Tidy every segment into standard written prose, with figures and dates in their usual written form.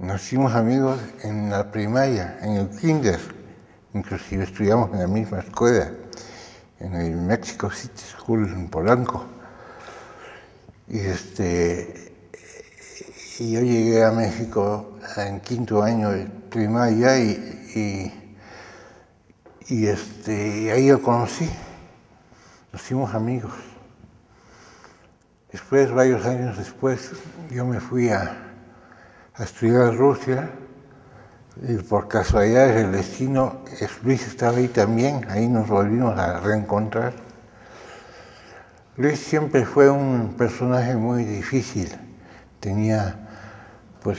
Nos hicimos amigos en la primaria, en el kinder, inclusive estudiamos en la misma escuela, en el Mexico City School en Polanco. Y yo llegué a México en quinto año de primaria y ahí lo conocí, nos hicimos amigos. Después, varios años después, yo me fui a estudiar a Rusia y por casualidad del destino, Luis estaba ahí también, ahí nos volvimos a reencontrar. Luis siempre fue un personaje muy difícil, tenía pues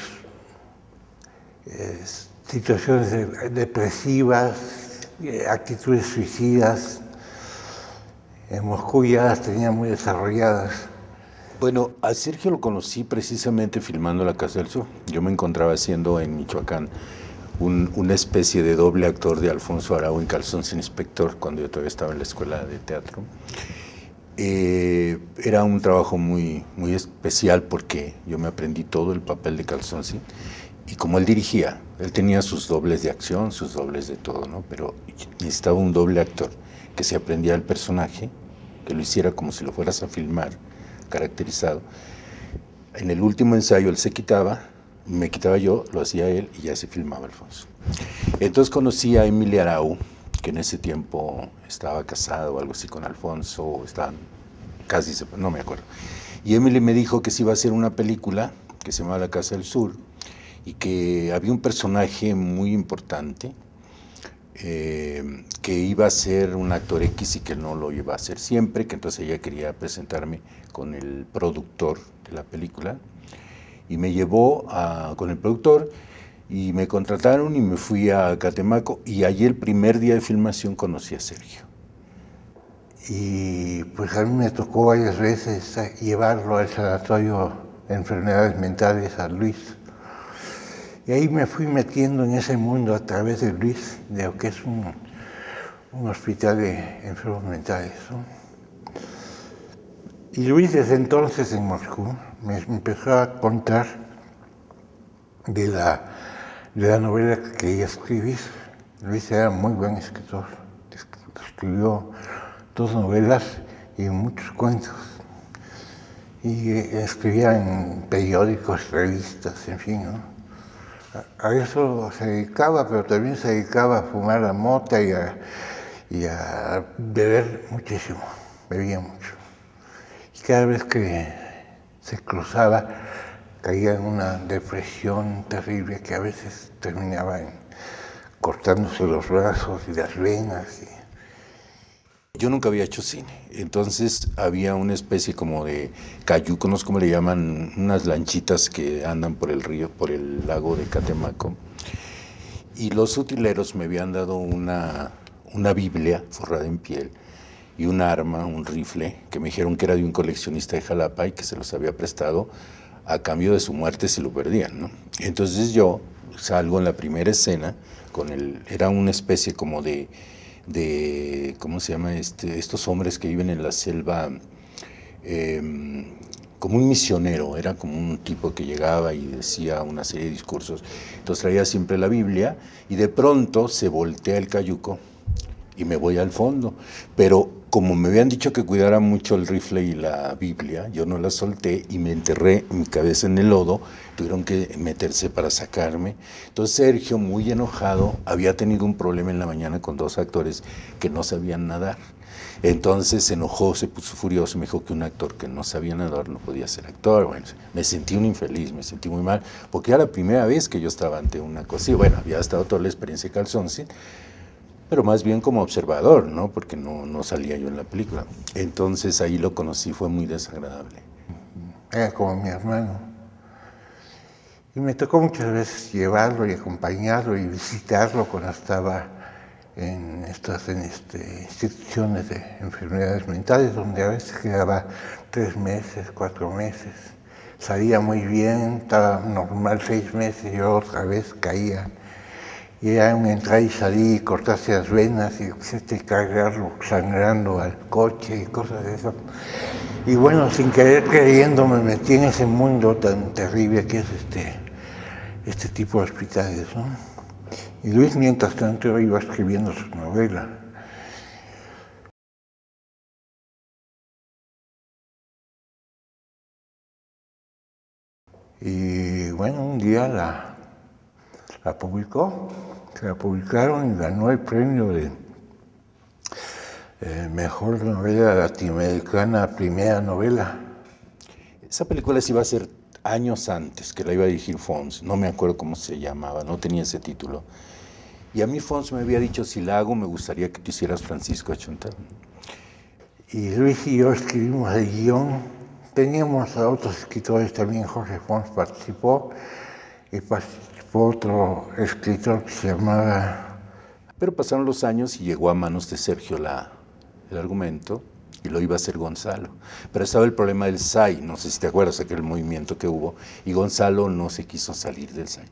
situaciones depresivas, actitudes suicidas. En Moscú ya las tenía muy desarrolladas. Bueno, a Sergio lo conocí precisamente filmando La Casa del Sur. Yo me encontraba haciendo en Michoacán una especie de doble actor de Alfonso Arau en Calzón sin Inspector, cuando yo todavía estaba en la escuela de teatro. Era un trabajo muy especial porque yo me aprendí todo el papel de Calzoncín, y como él dirigía, él tenía sus dobles de acción, sus dobles de todo, ¿no? Pero necesitaba un doble actor que se aprendía el personaje, que lo hiciera como si lo fueras a filmar, caracterizado. En el último ensayo él se quitaba, me quitaba yo, lo hacía él y ya se filmaba Alfonso. Entonces conocí a Emilia Arau, que en ese tiempo estaba casado o algo así con Alfonso, o estaban casi, no me acuerdo. Y Emily me dijo que se iba a hacer una película que se llamaba La Casa del Sur y que había un personaje muy importante que iba a ser un actor X y que no lo iba a hacer siempre, que entonces ella quería presentarme con el productor de la película y me llevó con el productor y me contrataron y me fui a Catemaco y allí el primer día de filmación conocí a Sergio. Y pues a mí me tocó varias veces llevarlo al sanatorio de enfermedades mentales a Luis. Y ahí me fui metiendo en ese mundo a través de Luis, de lo que es un hospital de enfermos mentales, ¿no? Y Luis desde entonces en Moscú me empezó a contar de la novela que quería escribir. Luis era muy buen escritor, escribió 2 novelas y muchos cuentos. Y escribía en periódicos, revistas, en fin, ¿no? A eso se dedicaba, pero también se dedicaba a fumar la mota y a beber muchísimo, bebía mucho. Y cada vez que se cruzaba, caía en una depresión terrible que a veces terminaba cortándose los brazos y las venas. Yo nunca había hecho cine, entonces había una especie como de cayuco, no sé cómo le llaman, unas lanchitas que andan por el río, por el lago de Catemaco, y los utileros me habían dado una Biblia forrada en piel y un arma, un rifle, que me dijeron que era de un coleccionista de Jalapa y que se los había prestado a cambio de su muerte si lo perdían, ¿no? Entonces yo salgo en la primera escena con era una especie como de ¿cómo se llama? Estos hombres que viven en la selva, como un misionero, era como un tipo que llegaba y decía una serie de discursos, entonces traía siempre la Biblia y de pronto se voltea el cayuco y me voy al fondo, pero como me habían dicho que cuidara mucho el rifle y la Biblia, yo no la solté y me enterré mi cabeza en el lodo, tuvieron que meterse para sacarme. Entonces Sergio, muy enojado, había tenido un problema en la mañana con 2 actores que no sabían nadar. Entonces se enojó, se puso furioso, me dijo que un actor que no sabía nadar no podía ser actor. Bueno, me sentí un infeliz, me sentí muy mal, porque era la primera vez que yo estaba ante una cosa. Y bueno, había estado toda la experiencia de Calzoncín, pero más bien como observador, ¿no? Porque no salía yo en la película. Entonces ahí lo conocí, fue muy desagradable. Era como mi hermano. Y me tocó muchas veces llevarlo y acompañarlo y visitarlo cuando estaba en estas instituciones de enfermedades mentales, donde a veces quedaba 3 meses, 4 meses. Salía muy bien, estaba normal 6 meses y otra vez caía. Y era un entrar y salir, cortarse las venas y cargarlo sangrando al coche y cosas de eso. Y bueno, sin querer queriendo me metí en ese mundo tan terrible que es este tipo de hospitales, ¿no? Y Luis, mientras tanto, iba escribiendo su novela. Y bueno, un día la publicó, se la publicaron y ganó el premio de mejor novela latinoamericana, primera novela. Esa película sí iba a ser años antes, que la iba a dirigir Fons, no me acuerdo cómo se llamaba, no tenía ese título. Y a mí Fons me había dicho, si la hago, me gustaría que tú hicieras Francisco Achuntal. Y Luis y yo escribimos el guión. Teníamos a otros escritores también, Jorge Fons participó, y participó otro escritor que se llamaba... Pero pasaron los años y llegó a manos de Sergio el argumento, y lo iba a hacer Gonzalo. Pero estaba el problema del SAI, no sé si te acuerdas, aquel movimiento que hubo, y Gonzalo no se quiso salir del SAI.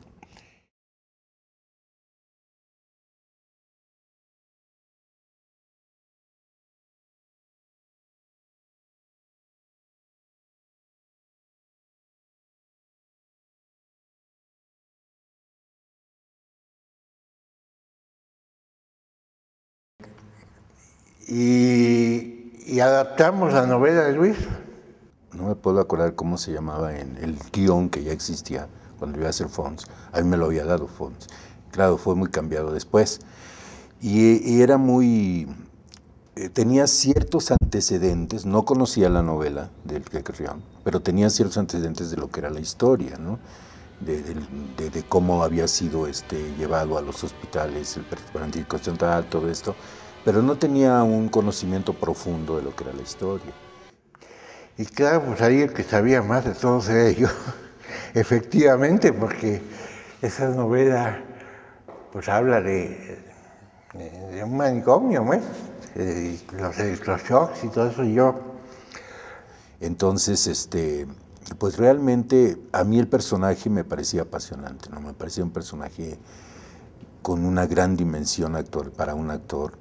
Y adaptamos la novela de Luis. No me puedo acordar cómo se llamaba en el guión que ya existía cuando iba a hacer Fons. A mí me lo había dado Fons. Claro, fue muy cambiado después. Y era muy... tenía ciertos antecedentes, no conocía la novela del Carrión, pero tenía ciertos antecedentes de lo que era la historia, ¿no? De cómo había sido llevado a los hospitales, el Francisco Achuntal, todo esto, pero no tenía un conocimiento profundo de lo que era la historia. Y claro, pues ahí el que sabía más de todos era yo, efectivamente, porque esa novela pues habla de un manicomio, ¿no? Los electroshocks y todo eso, y yo. Entonces, pues realmente a mí el personaje me parecía apasionante, ¿no? Me parecía un personaje con una gran dimensión para un actor.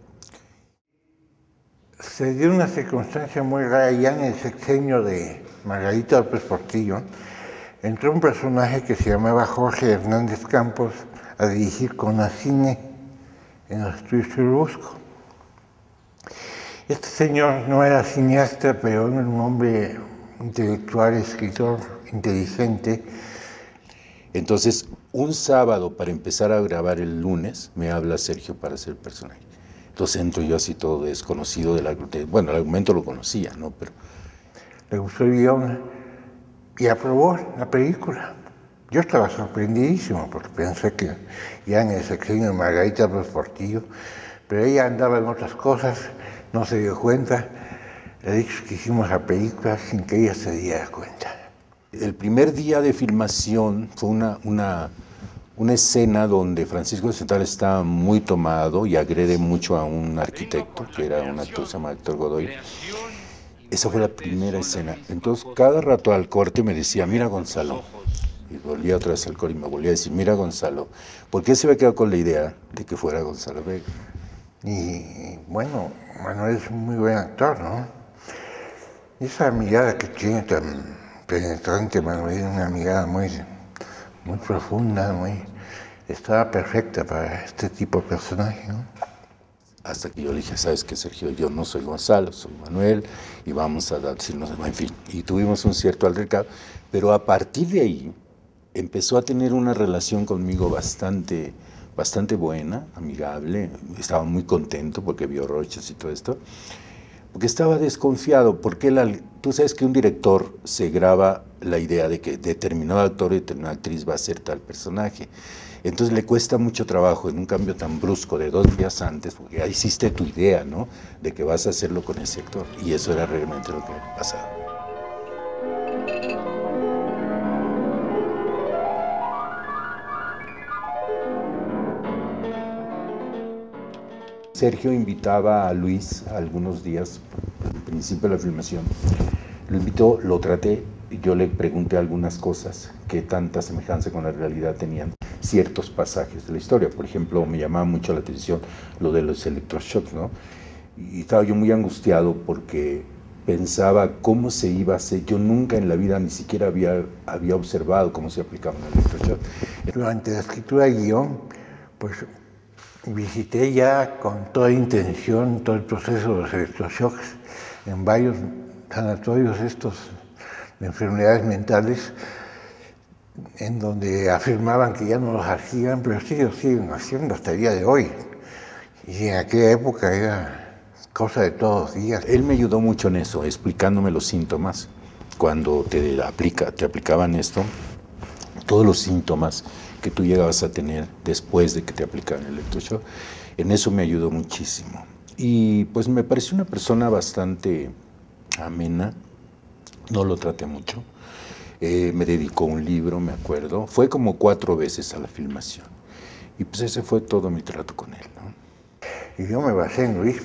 Se dio una circunstancia muy rara ya en el sexenio de Margarita López Portillo. Entró un personaje que se llamaba Jorge Hernández Campos a dirigir Conacine en los estudios Churubusco. Este señor no era cineasta, pero era un hombre intelectual, escritor, inteligente. Entonces, un sábado para empezar a grabar el lunes, me habla Sergio para hacer el personaje. Entonces entro yo así todo desconocido bueno, el argumento lo conocía, ¿no? Pero le gustó el guión y aprobó la película. Yo estaba sorprendidísimo porque pensé que ya en el sexenio de Margarita López Portillo, pero ella andaba en otras cosas, no se dio cuenta. Le dije que hicimos la película sin que ella se diera cuenta. El primer día de filmación fue una escena donde Francisco Achuntal está muy tomado y agrede mucho a un arquitecto, que era un actor, se llama Héctor Godoy. Esa fue la primera escena. Entonces, cada rato al corte me decía, mira Gonzalo. Y volvía otra vez al corte y me volvía a decir, mira Gonzalo. Porque él se había quedado con la idea de que fuera Gonzalo Vega. Y bueno, Manuel es un muy buen actor, ¿no? Esa mirada que tiene tan penetrante, Manuel, una mirada muy profunda, estaba perfecta para este tipo de personaje, ¿no? Hasta que yo le dije, ¿sabes qué, Sergio? Yo no soy Gonzalo, soy Manuel, y vamos a decirnos, en fin. Y tuvimos un cierto altercado, pero a partir de ahí empezó a tener una relación conmigo bastante buena, amigable. Estaba muy contento porque vio Roches y todo esto. Porque estaba desconfiado, porque tú sabes que un director se graba la idea de que determinado actor o determinada actriz va a ser tal personaje. Entonces le cuesta mucho trabajo en un cambio tan brusco de 2 días antes, porque ya hiciste tu idea, ¿no? De que vas a hacerlo con ese actor. Y eso era realmente lo que pasaba. Sergio invitaba a Luis algunos días, al principio de la filmación. Lo invitó, lo traté, yo le pregunté algunas cosas, qué tanta semejanza con la realidad tenían ciertos pasajes de la historia. Por ejemplo, me llamaba mucho la atención lo de los electroshocks, ¿no? Y estaba yo muy angustiado porque pensaba cómo se iba a hacer. Yo nunca en la vida ni siquiera había observado cómo se aplicaba un electroshock. Durante la escritura del guión, pues visité ya con toda intención todo el proceso de los electroshocks en varios sanatorios estos de enfermedades mentales, en donde afirmaban que ya no los hacían, pero sí los siguen haciendo hasta el día de hoy. Y en aquella época era cosa de todos los días. Él me ayudó mucho en eso, explicándome los síntomas. Cuando te aplicaban esto, todos los síntomas que tú llegabas a tener después de que te aplicaban el electroshock, en eso me ayudó muchísimo. Y pues me pareció una persona bastante amena, no lo traté mucho. Me dedicó un libro, me acuerdo. Fue como 4 veces a la filmación. Y pues ese fue todo mi trato con él, ¿no? Y yo me basé en Luis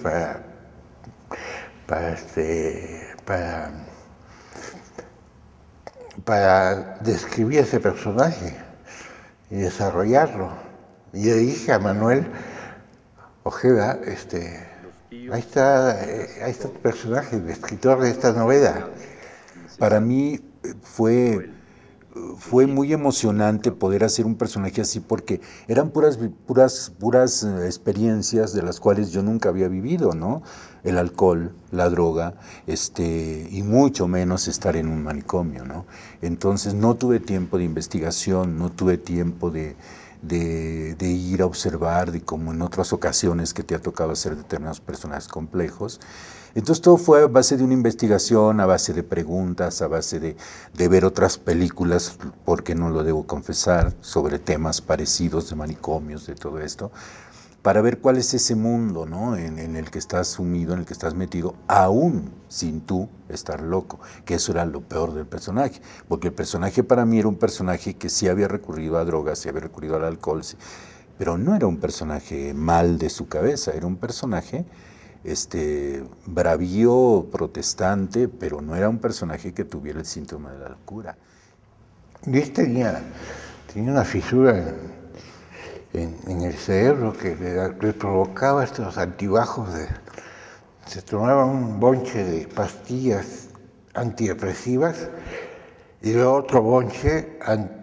para describir ese personaje y desarrollarlo. Y le dije a Manuel Ojeda, ahí está tu personaje, el escritor de esta novela. Para mí fue muy emocionante poder hacer un personaje así porque eran puras experiencias de las cuales yo nunca había vivido, ¿no? El alcohol, la droga, y mucho menos estar en un manicomio, ¿no? Entonces no tuve tiempo de investigación, no tuve tiempo de ir a observar, de como en otras ocasiones que te ha tocado hacer determinados personajes complejos. Entonces todo fue a base de una investigación, a base de preguntas, a base de ver otras películas, porque no lo debo confesar, sobre temas parecidos de manicomios, de todo esto, para ver cuál es ese mundo, ¿no? en el que estás sumido, en el que estás metido, aún sin tú estar loco, que eso era lo peor del personaje, porque el personaje para mí era un personaje que sí había recurrido a drogas, sí había recurrido al alcohol, sí, pero no era un personaje mal de su cabeza, era un personaje bravío, protestante, pero no era un personaje que tuviera el síntoma de la locura. Luis tenía una fisura en el cerebro que le provocaba estos altibajos. Se tomaba un bonche de pastillas antidepresivas y luego otro bonche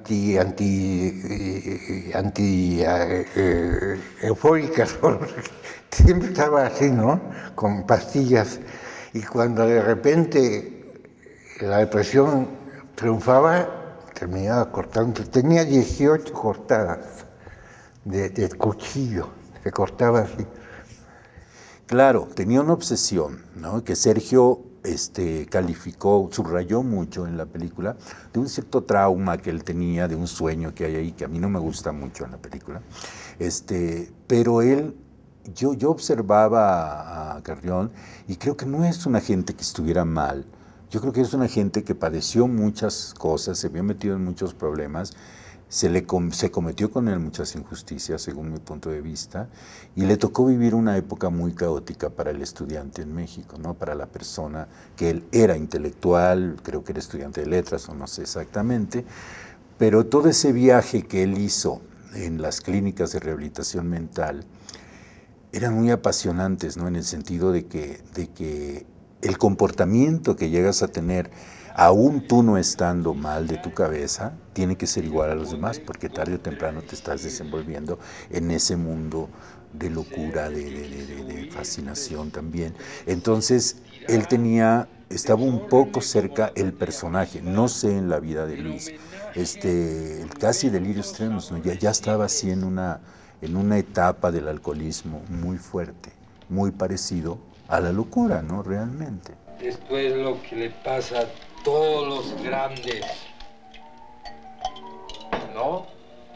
eufóricas. Siempre estaba así, ¿no? Con pastillas. Y cuando de repente la depresión triunfaba, terminaba cortando. Tenía 18 cortadas de cuchillo, se cortaba así. Claro, tenía una obsesión, ¿no? Que Sergio calificó, subrayó mucho en la película, de un cierto trauma que él tenía, de un sueño que hay ahí, que a mí no me gusta mucho en la película. Pero él, yo observaba a Carrión y creo que no es una gente que estuviera mal. Yo creo que es una gente que padeció muchas cosas, se vio metido en muchos problemas, se cometió con él muchas injusticias, según mi punto de vista, y le tocó vivir una época muy caótica para el estudiante en México, ¿no? Para la persona que él era intelectual, creo que era estudiante de letras, o no sé exactamente, pero todo ese viaje que él hizo en las clínicas de rehabilitación mental eran muy apasionantes, ¿no? En el sentido de que el comportamiento que llegas a tener, aún tú no estando mal de tu cabeza, tiene que ser igual a los demás, porque tarde o temprano te estás desenvolviendo en ese mundo de locura, de fascinación también. Entonces, él estaba un poco cerca el personaje, no sé en la vida de Luis, casi delirios tremens, ¿no? Ya estaba así en una etapa del alcoholismo muy fuerte, muy parecido a la locura, ¿no? Realmente. Esto es lo que le pasa a todos los grandes, ¿no?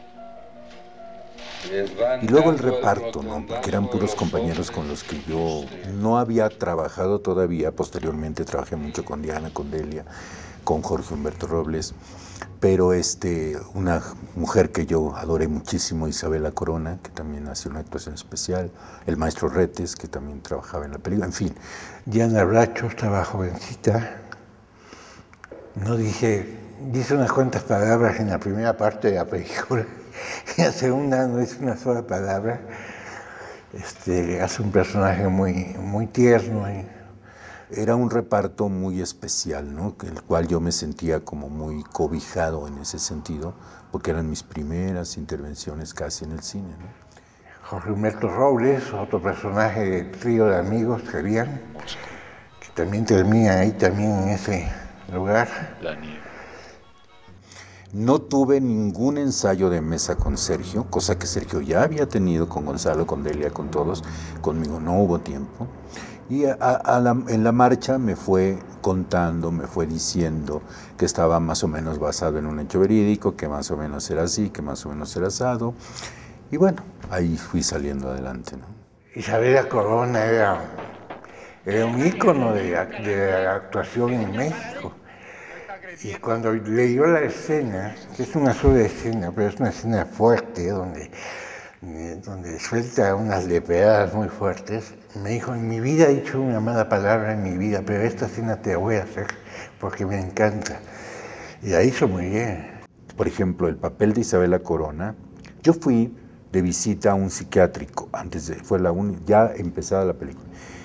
Y luego el reparto, ¿no? Porque eran puros compañeros con los que yo no había trabajado todavía. Posteriormente trabajé mucho con Diana, con Delia, con Jorge Humberto Robles, pero una mujer que yo adoré muchísimo, Isabela Corona, que también hace una actuación especial, el maestro Retes, que también trabajaba en la película, en fin. Diana Bracho estaba jovencita, no dice unas cuantas palabras en la primera parte de la película, en la segunda no dice una sola palabra, hace un personaje muy, muy tierno, Era un reparto muy especial, ¿no? El cual yo me sentía como muy cobijado en ese sentido, porque eran mis primeras intervenciones casi en el cine, ¿no? Jorge Humberto Robles, otro personaje del trío de amigos que habían, que también termina ahí también en ese lugar. La nieve. No tuve ningún ensayo de mesa con Sergio, cosa que Sergio ya había tenido con Gonzalo, con Delia, con todos. Conmigo no hubo tiempo. Y en la marcha me fue contando, me fue diciendo que estaba más o menos basado en un hecho verídico, que más o menos era así, que más o menos era asado. Y bueno, ahí fui saliendo adelante, ¿no? Isabela Corona era un ícono de la actuación en México. Y cuando leyó la escena, que es una sola escena, pero es una escena fuerte, donde suelta unas lepeadas muy fuertes, me dijo, en mi vida he dicho una mala palabra en mi vida, pero esta escena te la voy a hacer porque me encanta. Y la hizo muy bien. Por ejemplo, el papel de Isabela Corona, yo fui de visita a un psiquiátrico, fue ya empezada la película.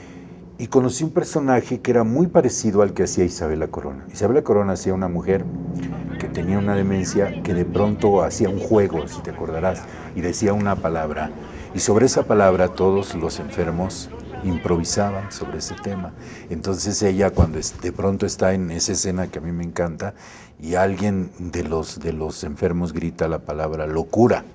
Y conocí un personaje que era muy parecido al que hacía Isabela Corona. Isabela Corona hacía una mujer que tenía una demencia, que de pronto hacía un juego, si te acordarás, y decía una palabra. Y sobre esa palabra todos los enfermos improvisaban sobre ese tema. Entonces ella, cuando de pronto está en esa escena que a mí me encanta, y alguien de los enfermos grita la palabra locura,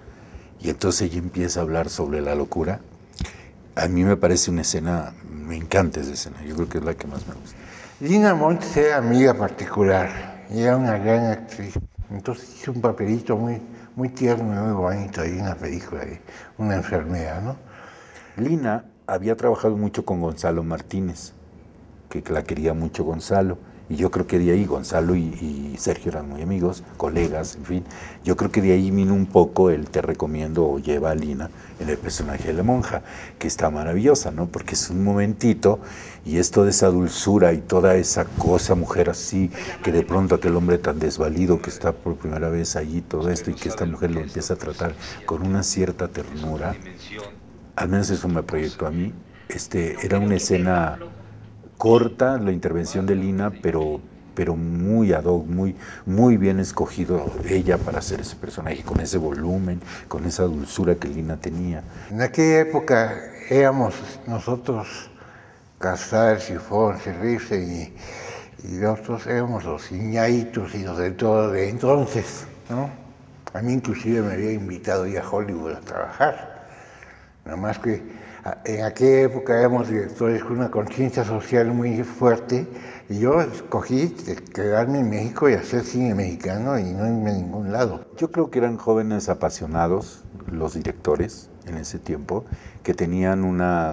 y entonces ella empieza a hablar sobre la locura. A mí me parece una escena, me encanta esa escena, yo creo que es la que más me gusta. Lina Montes era amiga particular, y era una gran actriz. Entonces hizo un papelito muy tierno y muy bonito ahí en la película, de una enfermera, ¿no? Lina había trabajado mucho con Gonzalo Martínez, que la quería mucho Gonzalo, y yo creo que de ahí Gonzalo y Sergio eran muy amigos, colegas, en fin. Yo creo que de ahí vino un poco el te recomiendo o lleva a Lina en el personaje de la monja, que está maravillosa, ¿no? Porque es un momentito y es toda esa dulzura y toda esa cosa, mujer así, que de pronto aquel hombre tan desvalido que está por primera vez allí, todo esto, y que esta mujer lo empieza a tratar con una cierta ternura. Al menos eso me proyectó a mí. Era una escena corta, la intervención de Lina, pero muy ad hoc, muy bien escogido ella para hacer ese personaje, con ese volumen, con esa dulzura que Lina tenía. En aquella época éramos nosotros, Casals y Fons y Ripsen y nosotros éramos los ñaitos y los de todo de entonces, ¿no? A mí inclusive me había invitado ya a Hollywood a trabajar, nada más que en aquella época éramos directores con una conciencia social muy fuerte y yo escogí quedarme en México y hacer cine mexicano y no irme a ningún lado. Yo creo que eran jóvenes apasionados los directores en ese tiempo, que tenían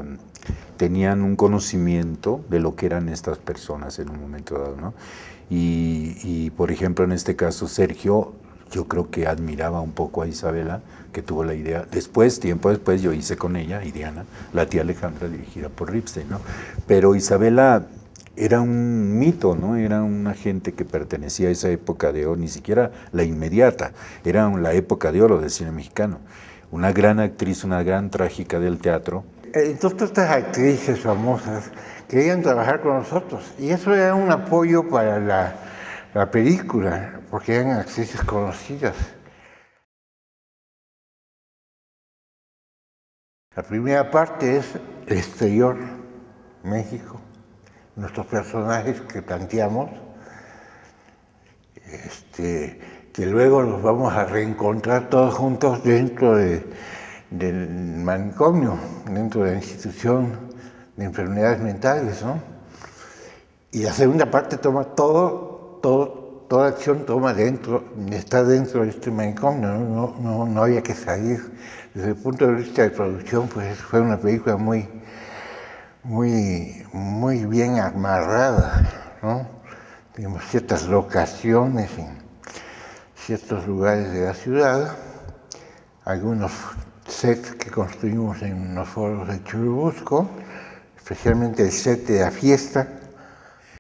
un conocimiento de lo que eran estas personas en un momento dado, ¿no? Y por ejemplo, en este caso, Sergio, yo creo que admiraba un poco a Isabela, que tuvo la idea. Tiempo después, yo hice con ella, y Diana, La tía Alejandra, dirigida por Ripstein, ¿no? Pero Isabela era un mito, ¿no? Era una gente que pertenecía a esa época de oro, ni siquiera la inmediata, era la época de oro del cine mexicano. Una gran actriz, una gran trágica del teatro. Entonces estas actrices famosas querían trabajar con nosotros y eso era un apoyo para la película, porque eran actrices conocidas. La primera parte es el exterior, México, nuestros personajes que planteamos, que luego los vamos a reencontrar todos juntos dentro del manicomio, dentro de la institución de enfermedades mentales, ¿no? Y la segunda parte toma toda acción está dentro de este manicomio, no había que salir. Desde el punto de vista de producción, pues fue una película muy bien amarrada, ¿no? Tenemos ciertas locaciones en ciertos lugares de la ciudad, algunos sets que construimos en los foros de Churubusco, especialmente el set de la fiesta,